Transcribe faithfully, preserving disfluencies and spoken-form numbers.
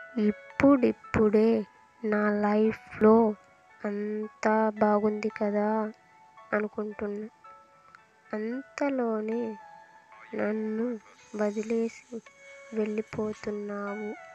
ఇప్పుడిప్పుడే నా లైఫ్లో అంతా బాగుంది కదా అనుకుంటున్నా. అంతలోనే నన్ను వదిలేసి వెళ్ళిపోతున్నావు.